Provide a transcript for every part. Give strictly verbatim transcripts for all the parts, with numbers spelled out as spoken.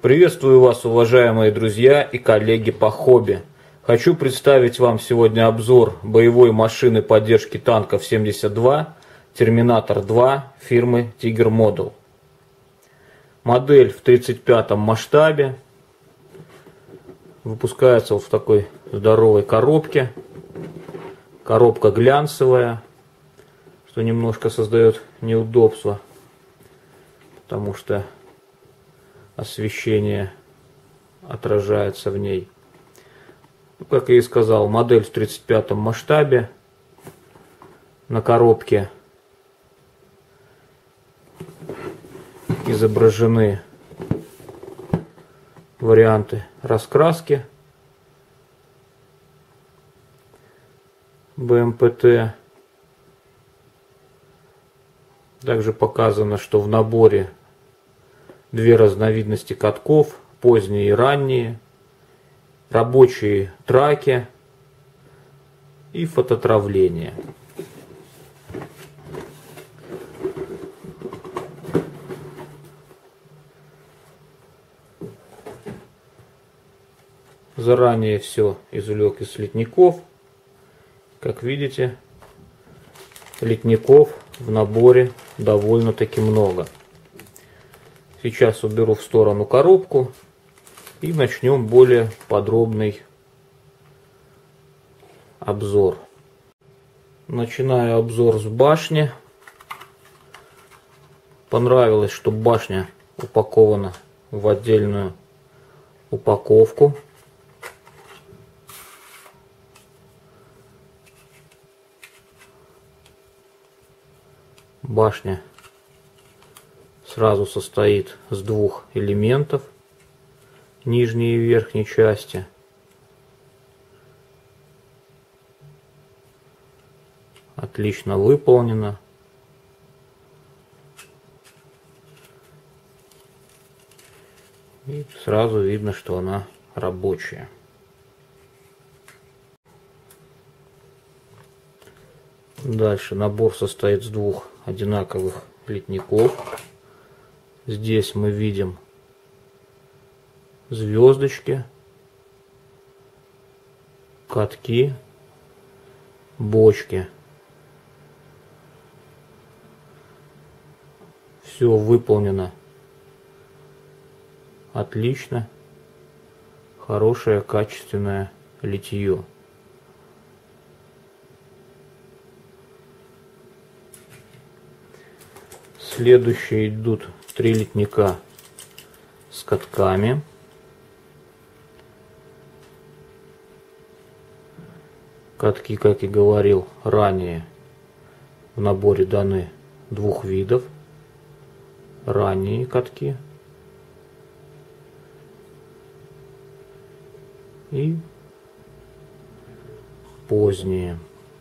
Приветствую вас, уважаемые друзья и коллеги по хобби. Хочу представить вам сегодня обзор боевой машины поддержки танков семьдесят два Терминатор два фирмы Tiger Model. Модель в тридцать пятом масштабе. Выпускается вот в такой здоровой коробке. Коробка глянцевая, что немножко создает неудобства, потому что освещение отражается в ней. Ну, как я и сказал, модель в тридцать пятом масштабе. На коробке изображены варианты раскраски бэ эм пэ тэ. Также показано, что в наборе две разновидности катков, поздние и ранние, рабочие траки и фототравление. Заранее все извлек из литников. Как видите, литников в наборе довольно-таки много. Сейчас уберу в сторону коробку и начнем более подробный обзор. Начинаю обзор с башни. Понравилось, что башня упакована в отдельную упаковку. Башня сразу состоит из двух элементов, нижней и верхней части. Отлично выполнено. И сразу видно, что она рабочая. Дальше набор состоит из двух одинаковых литников. Здесь мы видим звездочки, катки, бочки. Все выполнено отлично. Хорошее качественное литье. Следующие идут три литника с катками. Катки, как и говорил ранее, в наборе даны двух видов. Ранние катки и поздние.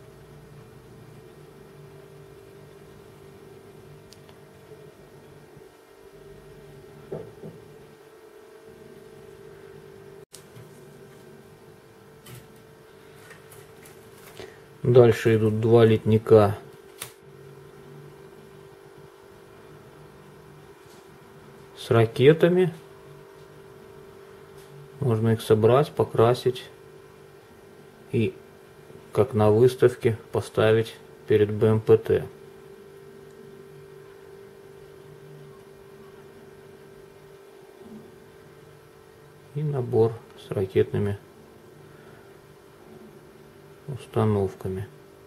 Дальше идут два литника с ракетами. Можно их собрать, покрасить и, как на выставке, поставить перед бэ эм пэ тэ. И набор с ракетными установками.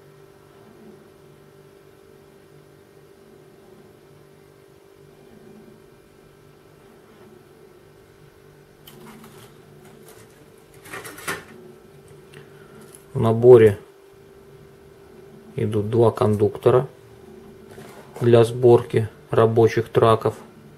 В наборе идут два кондуктора для сборки рабочих траков.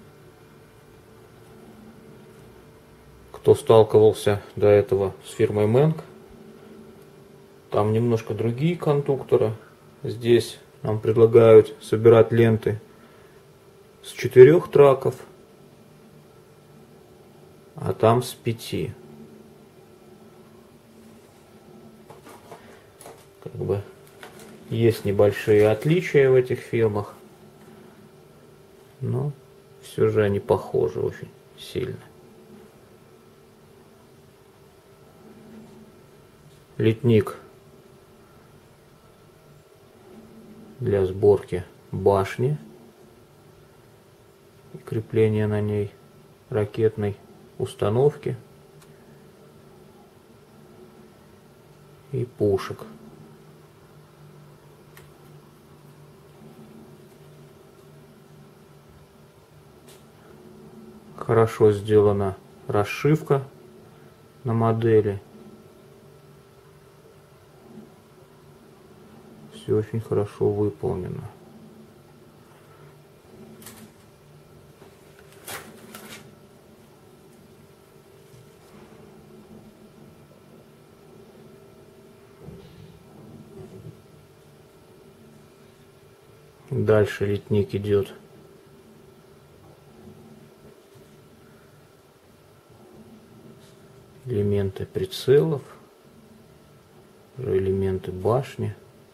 Кто сталкивался до этого с фирмой Менг, там немножко другие кондукторы. Здесь нам предлагают собирать ленты с четырех траков, а там с пяти. Как бы есть небольшие отличия в этих фирмах, но все же они похожи очень сильно. литник для сборки башни и крепления на ней ракетной установки и пушек. Хорошо сделана расшивка на модели. Все очень хорошо выполнено. Дальше литник идет элементы прицелов, элементы башни.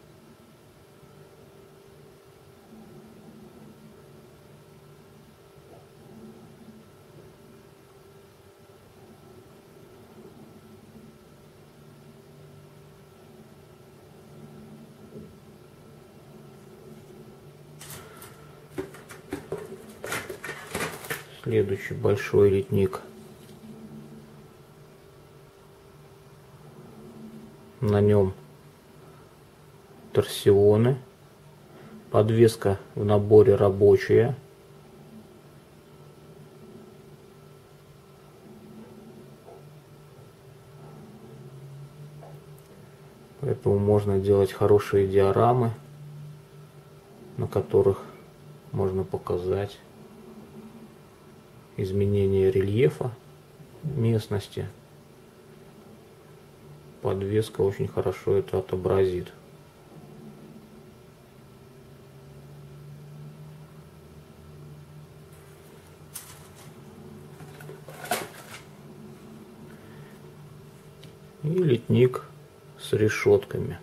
Следующий большой литник. На нем торсионы. Подвеска в наборе рабочая. Поэтому можно делать хорошие диорамы, на которых можно показать изменение рельефа местности. Подвеска очень хорошо это отобразит. И литник с решетками.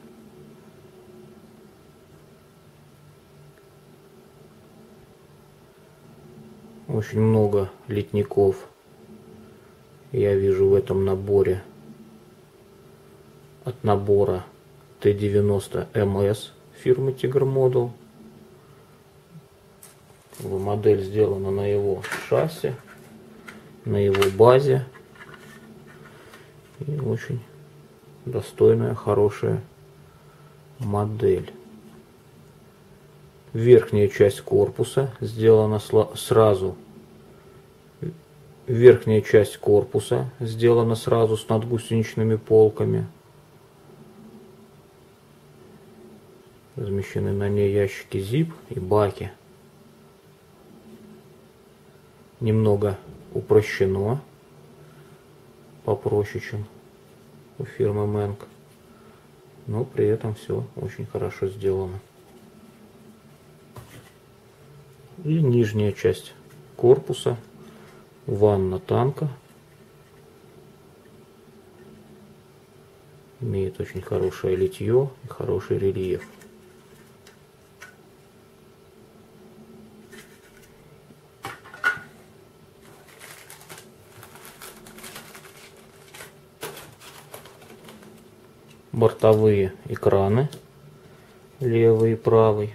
Очень много литников я вижу в этом наборе. От набора Т девяносто эм эс фирмы Tiger Model. Модель сделана на его шасси, на его базе. И очень достойная, хорошая модель. Верхняя часть корпуса сделана сразу. Верхняя часть корпуса сделана сразу с надгусеничными полками. Размещены на ней ящики зип и баки. Немного упрощено, попроще, чем у фирмы Менк, но при этом все очень хорошо сделано. И нижняя часть корпуса, ванна танка, имеет очень хорошее литье и хороший рельеф. Бортовые экраны, левый и правый.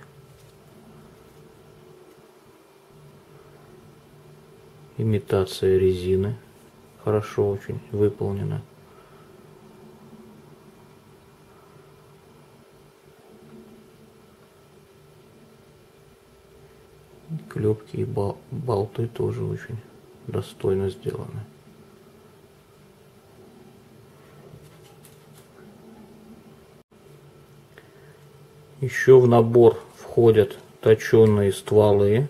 Имитация резины, хорошо очень выполнена. Клепки и бол- болты тоже очень достойно сделаны. Еще в набор входят точеные стволы.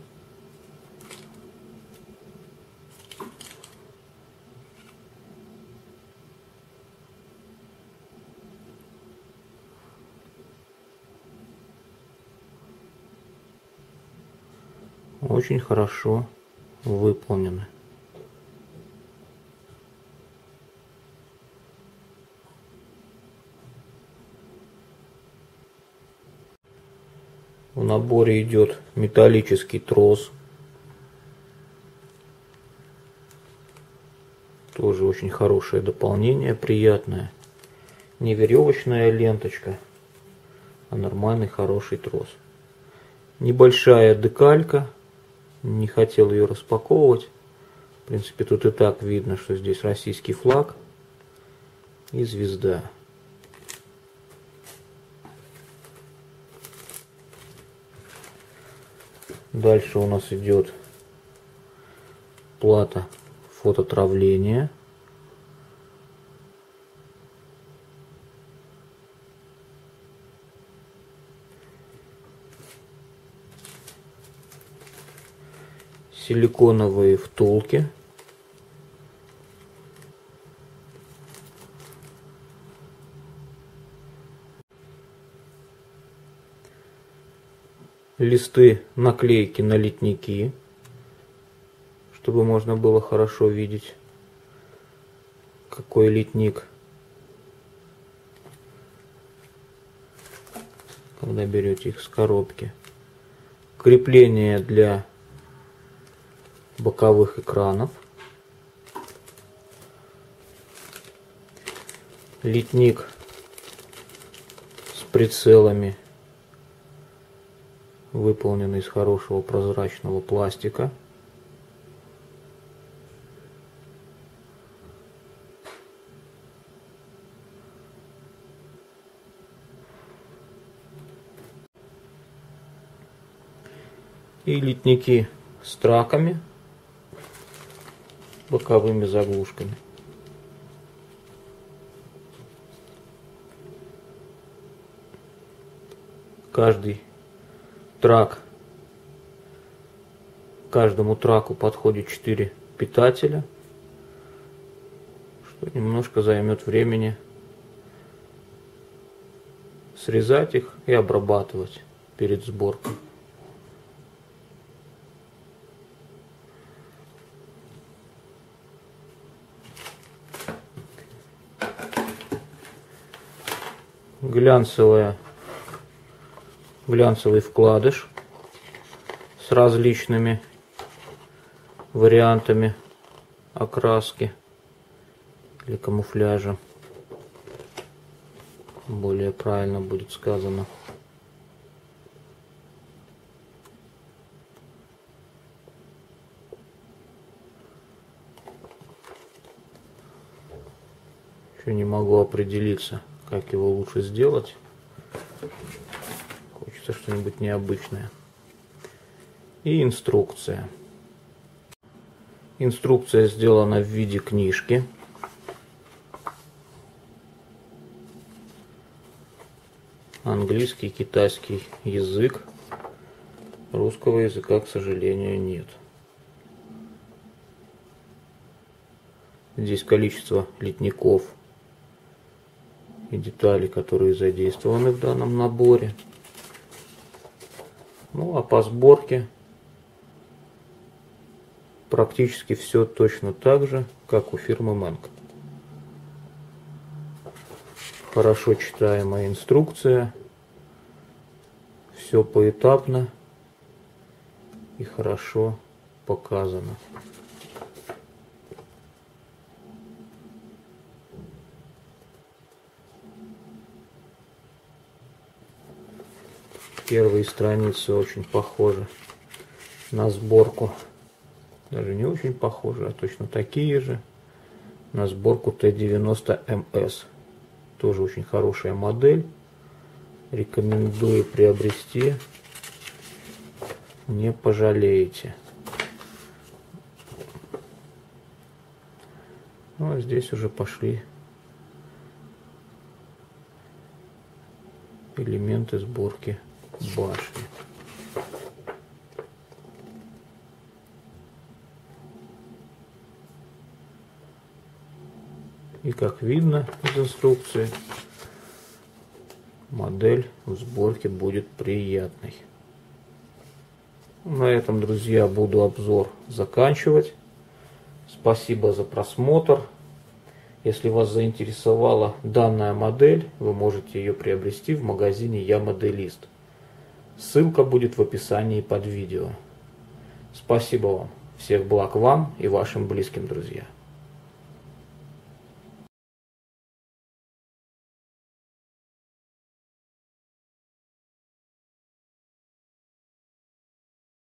Очень хорошо выполнены. В наборе идет металлический трос. Тоже очень хорошее дополнение, приятное Не веревочная ленточка, а нормальный хороший трос. Небольшая декалька. Не хотел ее распаковывать. В принципе, тут и так видно, что здесь российский флаг и звезда. Дальше у нас идет плата фототравления. Силиконовые втулки. Листы наклейки на литники, чтобы можно было хорошо видеть, какой литник, когда берете их с коробки. Крепление для боковых экранов. Литник с прицелами, выполненный из хорошего прозрачного пластика. И литники с траками, боковыми заглушками. Каждый трак, каждому траку подходит четыре питателя, что немножко займет времени срезать их и обрабатывать перед сборкой. Глянцевая, глянцевый вкладыш с различными вариантами окраски или камуфляжа, более правильно будет сказано. Еще не могу определиться, как его лучше сделать. Хочется что-нибудь необычное. И инструкция. Инструкция сделана в виде книжки. Английский, китайский язык. Русского языка, к сожалению, нет. Здесь количество литников и детали, которые задействованы в данном наборе. Ну а по сборке практически все точно так же, как у фирмы Менк. Хорошо читаемая инструкция, все поэтапно и хорошо показано. Первые страницы очень похожи на сборку, даже не очень похожи, а точно такие же, на сборку Т девяносто М С. Тоже очень хорошая модель, рекомендую приобрести, не пожалеете. Ну а здесь уже пошли элементы сборки башни. И как видно из инструкции, модель в сборке будет приятной. На этом, друзья, буду обзор заканчивать. Спасибо за просмотр. Если вас заинтересовала данная модель, вы можете ее приобрести в магазине Я Моделист. Ссылка будет в описании под видео. Спасибо вам. Всех благ вам и вашим близким, друзья.